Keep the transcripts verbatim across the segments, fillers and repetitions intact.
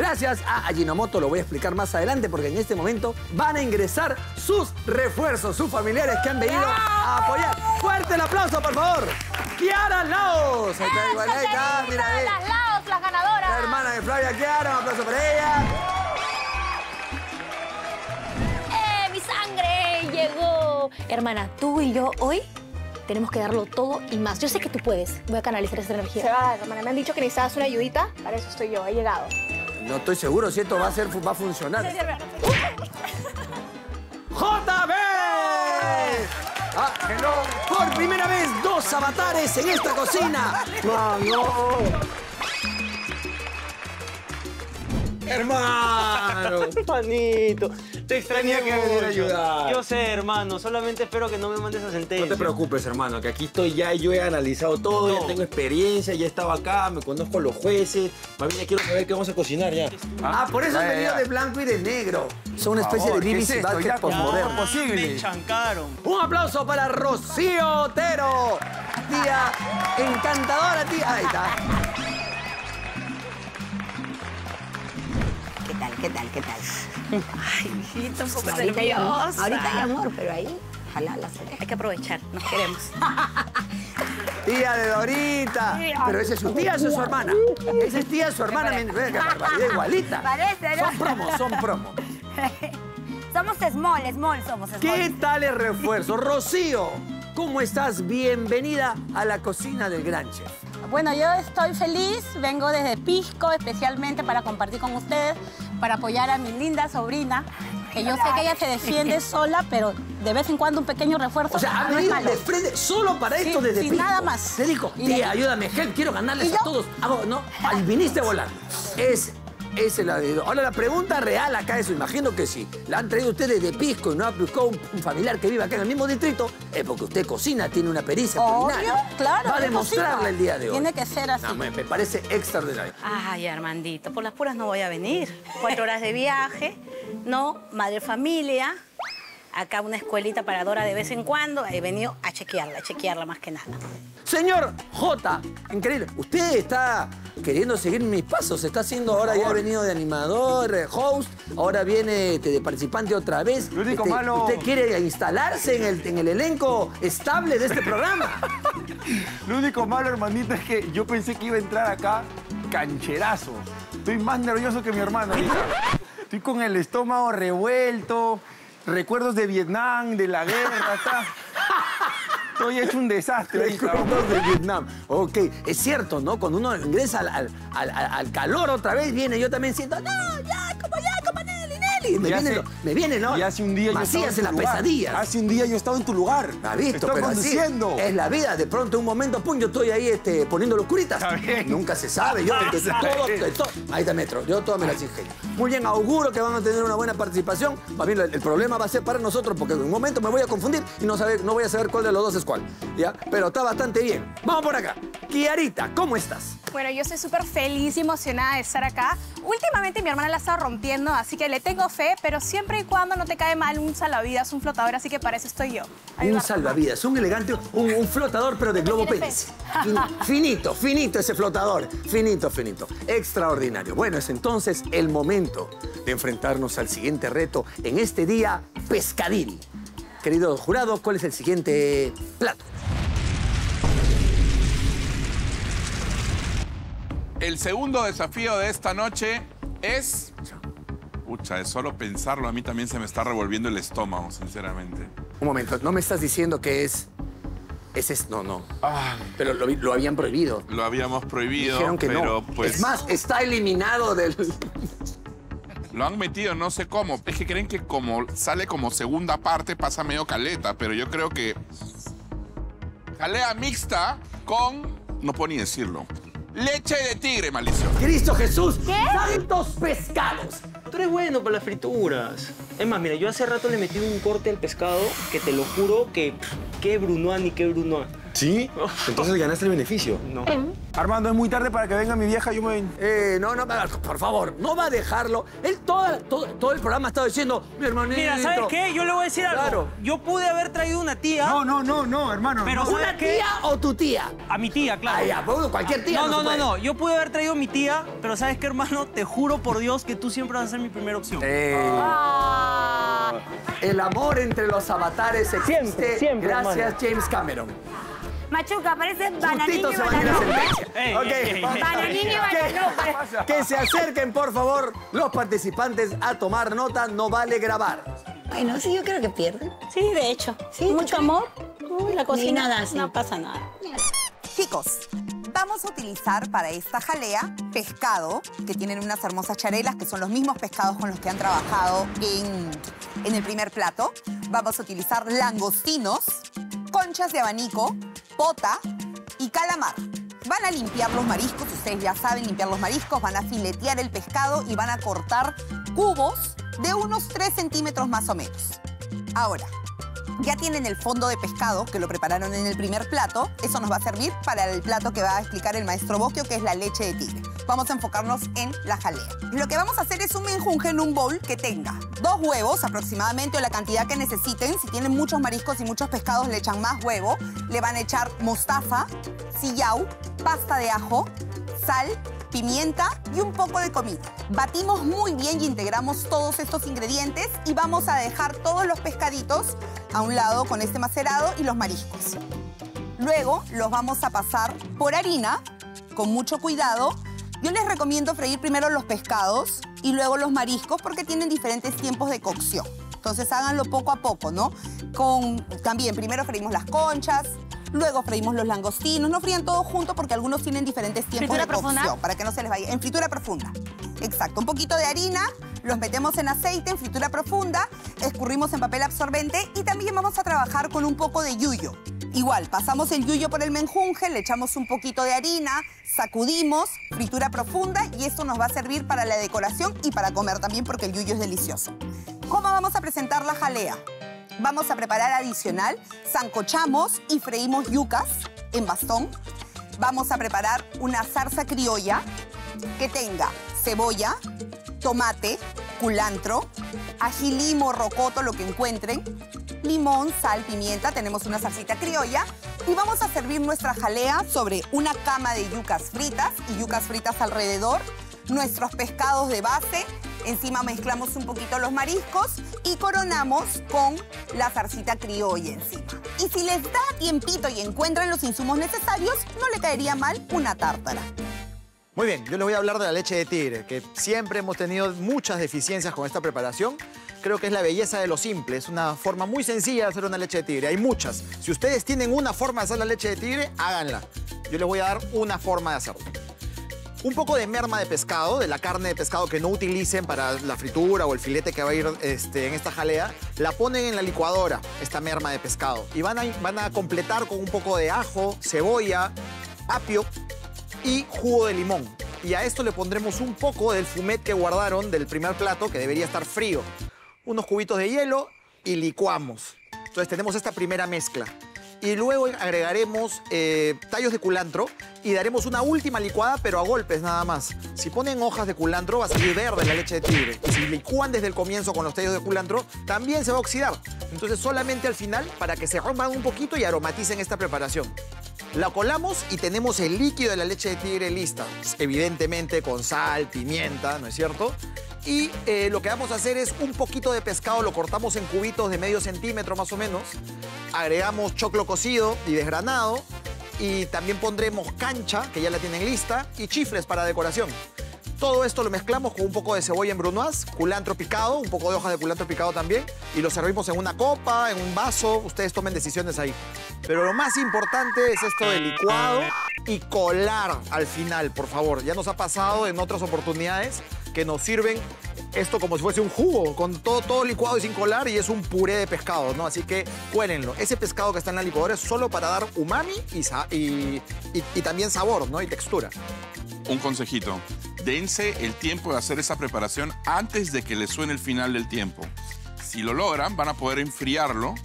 gracias a Ajinomoto, lo voy a explicar más adelante porque en este momento van a ingresar sus refuerzos, sus familiares que han venido a apoyar. ¡Fuerte el aplauso, por favor! Kiara Laos. Ahí está, igual, ahí está, mira ahí. Las Laos, las ganadoras. La hermana de Flavia Kiara, un aplauso para ella. ¡Eh, mi sangre! Llegó. Hermana, tú y yo hoy tenemos que darlo todo y más. Yo sé que tú puedes. Voy a canalizar esa energía. Se va, hermana. Me han dicho que necesitabas una ayudita. Para eso estoy yo. He llegado. No estoy seguro si esto va a, ser, va a funcionar. ¡J B! Ah, hello. Por primera vez, dos avatares en esta cocina. ¡No, no! ¡Hermano! Hermanito, te extrañé Tenía que venir a ayudar. Yo sé, hermano, solamente espero que no me mandes a sentencia. No te preocupes, hermano, que aquí estoy ya, yo he analizado todo, No. ya tengo experiencia, ya he estado acá, me conozco los jueces. Más bien ya quiero saber qué vamos a cocinar ya. Ah, por eso Ya, han ya, venido ya. de blanco y de negro. Son una Por especie favor, de ¿qué B B es C esto? Basket Ya, postmoderno. ¿cómo posible? Me chancaron. Un aplauso para Rocío Otero. Tía encantadora, tía. Ahí está. ¿Qué tal, qué tal, qué tal? Ay, mijito, un poco Ahorita hay amor, nerviosa. ahorita hay amor, pero ahí, ojalá las orejas. Hay que aprovechar, nos queremos. Tía de Dorita. Pero esa es su tía, esa es su hermana. Esa es tía, su hermana. Mira, qué barbaridad, igualita. Parece, ¿no? Son promos, son promos. Somos small, small somos small. ¿Qué tal el refuerzo? Rocío, ¿cómo estás? Bienvenida a la cocina del gran chef. Bueno, yo estoy feliz, vengo desde Pisco especialmente para compartir con ustedes, para apoyar a mi linda sobrina, que yo sé que ella se defiende sola, pero de vez en cuando un pequeño refuerzo O sea, ha no es venido malo. de frente solo para Sí, esto desde sin Pisco. nada más. Te dijo, Y tía, le- ayúdame, help, quiero ganarles ¿Y a yo? todos. Hago, no, ahí viniste a volar. Es, ese es la de... Ahora, la pregunta real acá es, imagino que sí, la han traído ustedes de Pisco y no ha buscado un, un familiar que vive acá en el mismo distrito, es porque usted cocina, tiene una pericia Obvio, culinaria. claro. Va a yo demostrarla cocino. el día de hoy. Tiene que ser así. No, me, me parece extraordinario. Ay, Armandito, por las puras no voy a venir. Cuatro horas de viaje, no, madre familia. Acá una escuelita para Dora de vez en cuando. He venido a chequearla, a chequearla más que nada. Señor J, increíble. Usted está queriendo seguir mis pasos. Está haciendo ahora, ya ha venido de animador, eh, host, ahora viene este, de participante otra vez. Lo único Este, malo- ¿Usted quiere instalarse en el, en el elenco estable de este programa? Lo único malo, hermanita, es que yo pensé que iba a entrar acá cancherazo. Estoy más nervioso que mi hermano ahorita. Estoy con el estómago revuelto, recuerdos de Vietnam, de la guerra, está... Estoy hecho un desastre ahorita. Recuerdos de Vietnam. Ok, es cierto, ¿no? Cuando uno ingresa al, al, al, al calor otra vez, viene, yo también siento, no, ya, como ya, como Nelly, Nelly. Y me Y viene, hace- lo- me viene, ¿no? Y hace un día yo estaba Macías en en tu las lugar. pesadillas. Hace un día yo estaba en tu lugar. ¿Ha visto? Estoy Pero así conduciendo. es la vida. De pronto, un momento, pum, yo estoy ahí este, poniendo los curitas. Está bien. Nunca se sabe. Yo, de Está todo, bien. de todo. Ahí está, Metro. Yo todo me las ingenio. Muy bien, auguro que van a tener una buena participación. Más bien, el, el problema va a ser para nosotros, porque en un momento me voy a confundir y no, saber, no voy a saber cuál de los dos es cuál. ¿Ya? Pero está bastante bien. Vamos por acá. Kiarita, ¿cómo estás? Bueno, yo estoy súper feliz y emocionada de estar acá. Últimamente mi hermana la ha estado rompiendo, así que le tengo fe, pero siempre y cuando no te cae mal un salvavidas, un flotador, así que para eso estoy yo. Un Ayudarla. salvavidas, un elegante, un, un flotador, pero de globo tienes Pérez. Fin- finito, finito ese flotador. Finito, finito. Extraordinario. Bueno, es entonces el momento de enfrentarnos al siguiente reto en este día pescadil. Queridos jurados, ¿cuál es el siguiente plato? El segundo desafío de esta noche es... Pucha, de solo pensarlo a mí también se me está revolviendo el estómago, sinceramente. Un momento, no me estás diciendo que es... Ese es... No, no. Ah, Pero lo, lo habían prohibido. lo habíamos prohibido, Dijeron que pero no. pues... Es más, está eliminado del... Lo han metido, no sé cómo. Es que creen que como sale como segunda parte pasa medio caleta, pero yo creo que... Jalea mixta con... No puedo ni decirlo. Leche de tigre, maldición. ¡Cristo Jesús! ¡Santos pescados! Tú eres bueno para las frituras. Es más, mira, yo hace rato le metí un corte al pescado que te lo juro que... pff, qué brunoa ni qué brunoa. ¿Sí? Entonces ganaste el beneficio. No. Armando, es muy tarde para que venga mi vieja, yo me voy. Eh, no, no, por favor, no va a dejarlo. Él toda, todo, todo el programa ha estado diciendo, mi hermanito. Mira, ¿sabes qué? Yo le voy a decir algo. Claro. Yo pude haber traído una tía. No, no, no, no, hermano. Pero no. ¿sabes ¿Una qué? tía o tu tía? A mi tía, claro. Ah, ya, pues, cualquier tía. No, no, se no, puede. no. Yo pude haber traído a mi tía, pero ¿sabes qué, hermano? Te juro por Dios que tú siempre vas a ser mi primera opción. Eh, Ah. el amor entre los avatares existe. Siempre, siempre, Gracias, hermano. James Cameron. Machuca, parece bananino Justito y se va a ir la bananón. sentencia. Ey, Ok. ey, ey, ey. Bananino y bananón. Que, que se acerquen, por favor, los participantes a tomar nota. No vale grabar. Bueno, sí, yo creo que pierden. Sí, de hecho. Sí, Mucho amor. Uy, la cocina nada, sí. no pasa nada. Chicos, vamos a utilizar para esta jalea pescado, que tienen unas hermosas charelas, que son los mismos pescados con los que han trabajado en, en el primer plato. Vamos a utilizar langostinos, conchas de abanico, pota y calamar. Van a limpiar los mariscos, ustedes ya saben limpiar los mariscos, van a filetear el pescado y van a cortar cubos de unos tres centímetros más o menos. Ahora, ya tienen el fondo de pescado que lo prepararon en el primer plato. Eso nos va a servir para el plato que va a explicar el maestro Bocchio, que es la leche de tigre. Vamos a enfocarnos en la jalea. Lo que vamos a hacer es un menjunje en un bowl que tenga dos huevos aproximadamente, o la cantidad que necesiten. Si tienen muchos mariscos y muchos pescados, le echan más huevo. Le van a echar mostaza, sillao, pasta de ajo, sal, pimienta y un poco de comino. Batimos muy bien y integramos todos estos ingredientes y vamos a dejar todos los pescaditos a un lado con este macerado y los mariscos. Luego los vamos a pasar por harina con mucho cuidado. Yo les recomiendo freír primero los pescados y luego los mariscos porque tienen diferentes tiempos de cocción. Entonces háganlo poco a poco, ¿no? Con, también primero freímos las conchas, luego freímos los langostinos. No frían todo junto porque algunos tienen diferentes tiempos ¿Fritura de cocción. profunda? Para que no se les vaya. En fritura profunda. Exacto. Un poquito de harina, los metemos en aceite, en fritura profunda, escurrimos en papel absorbente y también vamos a trabajar con un poco de yuyo. Igual, pasamos el yuyo por el menjunje, le echamos un poquito de harina, sacudimos, fritura profunda y esto nos va a servir para la decoración y para comer también porque el yuyo es delicioso. ¿Cómo vamos a presentar la jalea? Vamos a preparar adicional, sancochamos y freímos yucas en bastón. Vamos a preparar una salsa criolla que tenga cebolla, tomate, culantro, ají limo, rocoto, lo que encuentren, limón, sal, pimienta, tenemos una salsita criolla y vamos a servir nuestra jalea sobre una cama de yucas fritas y yucas fritas alrededor, nuestros pescados de base, encima mezclamos un poquito los mariscos y coronamos con la salsita criolla encima. Y si les da tiempito y encuentran los insumos necesarios, no le caería mal una tártara. Muy bien, yo les voy a hablar de la leche de tigre, que siempre hemos tenido muchas deficiencias con esta preparación. Creo que es la belleza de lo simple, es una forma muy sencilla de hacer una leche de tigre. Hay muchas. Si ustedes tienen una forma de hacer la leche de tigre, háganla. Yo les voy a dar una forma de hacerlo. Un poco de merma de pescado, de la carne de pescado que no utilicen para la fritura o el filete que va a ir este, en esta jalea, la ponen en la licuadora, esta merma de pescado. Y van a, van a completar con un poco de ajo, cebolla, apio y jugo de limón. Y a esto le pondremos un poco del fumet que guardaron del primer plato, que debería estar frío. Unos cubitos de hielo y licuamos. Entonces tenemos esta primera mezcla. Y luego agregaremos eh, tallos de culantro y daremos una última licuada, pero a golpes nada más. Si ponen hojas de culantro va a salir verde la leche de tigre. Y si licúan desde el comienzo con los tallos de culantro, también se va a oxidar. Entonces solamente al final para que se rompan un poquito y aromaticen esta preparación. La colamos y tenemos el líquido de la leche de tigre lista. Evidentemente con sal, pimienta, ¿no es cierto? Y eh, lo que vamos a hacer es un poquito de pescado, lo cortamos en cubitos de medio centímetro más o menos. Agregamos choclo cocido y desgranado. Y también pondremos cancha, que ya la tienen lista, y chifles para decoración. Todo esto lo mezclamos con un poco de cebolla en brunoise, culantro picado, un poco de hojas de culantro picado también. Y lo servimos en una copa, en un vaso. Ustedes tomen decisiones ahí. Pero lo más importante es esto de licuado y colar al final, por favor. Ya nos ha pasado en otras oportunidades que nos sirven esto como si fuese un jugo, con todo, todo licuado y sin colar, y es un puré de pescado, ¿no? Así que cuélenlo. Ese pescado que está en la licuadora es solo para dar umami y, y, y, y también sabor, ¿no? Y textura. Un consejito. Dense el tiempo de hacer esa preparación antes de que les suene el final del tiempo. Si lo logran, van a poder enfriarlo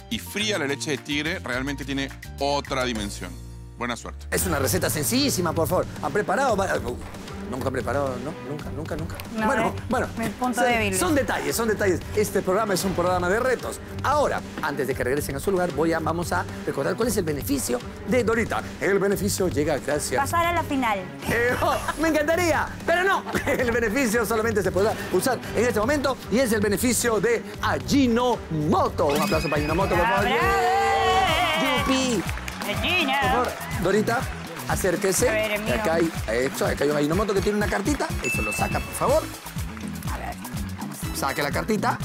y fría la leche de tigre, realmente tiene otra dimensión. Buena suerte. Es una receta sencillísima, por favor. ¿Han preparado? Nunca han preparado, ¿no? Nunca, nunca, nunca. No, bueno, eh, bueno. mi punto son, débil. Son detalles, son detalles. Este programa es un programa de retos. Ahora, antes de que regresen a su lugar, voy a, vamos a recordar cuál es el beneficio de Dorita. El beneficio llega gracias... Pasar a la final. Eh, oh, me encantaría, pero no. El beneficio solamente se podrá usar en este momento y es el beneficio de Ajinomoto. Un aplauso para Ajinomoto, por favor. Yupi. Por favor, Dorita, acérquese. A ver, amigo. Acá hay, eso, acá hay un Ajinomoto que tiene una cartita. Eso lo saca, por favor. A ver, Saque la cartita.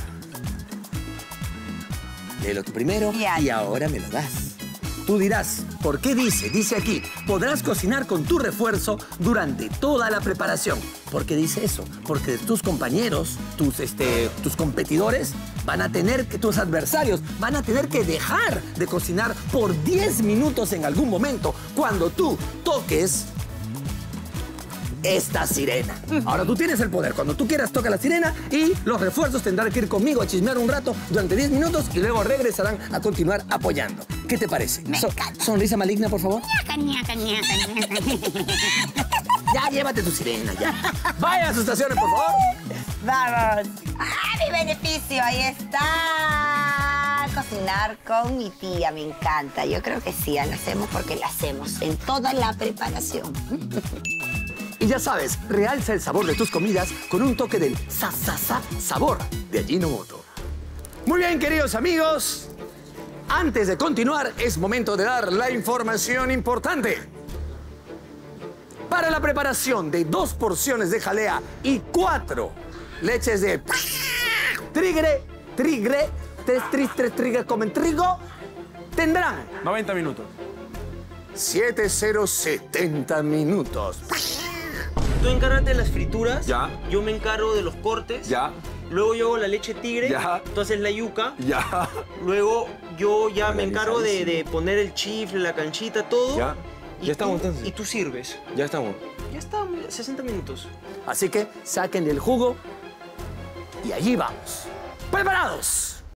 Léelo tú primero Ya. y ahora me lo das. Tú dirás, ¿por qué dice? Dice aquí, podrás cocinar con tu refuerzo durante toda la preparación. ¿Por qué dice eso? Porque tus compañeros, tus, este, tus competidores, van a tener que, tus adversarios, van a tener que dejar de cocinar por diez minutos en algún momento cuando tú toques esta sirena. Ahora tú tienes el poder. Cuando tú quieras, toca la sirena y los refuerzos tendrán que ir conmigo a chismear un rato durante diez minutos y luego regresarán a continuar apoyando. ¿Qué te parece? Me So- encanta. sonrisa maligna, por favor. ñaca, ñaca, ñaca, ñaca. Ya, llévate tu sirena, ya. Vaya a sus estaciones, por favor. Vamos. ¡Ah, mi beneficio! Ahí está. Cocinar con mi tía, me encanta. Yo creo que sí, lo hacemos porque lo hacemos en toda la preparación. Y ya sabes, realza el sabor de tus comidas con un toque del sa, sa, sa sabor de Ajinomoto. Muy bien, queridos amigos. Antes de continuar, es momento de dar la información importante. Para la preparación de dos porciones de jalea y cuatro leches de trigre, trigre, tres, tres, tres trigres comen trigo, tendrán noventa minutos. siete cero setenta minutos. Tú encárgate de las frituras. Ya. Yo me encargo de los cortes. Ya. Luego yo hago la leche tigre. Ya. Tú haces la yuca. Ya. Luego yo ya me encargo de, de poner el chifle, la canchita, todo. Ya. Y Ya estamos tú- entonces. Y tú sirves. Ya estamos. Ya está, sesenta minutos. Así que saquen el jugo y allí vamos. ¡Preparados!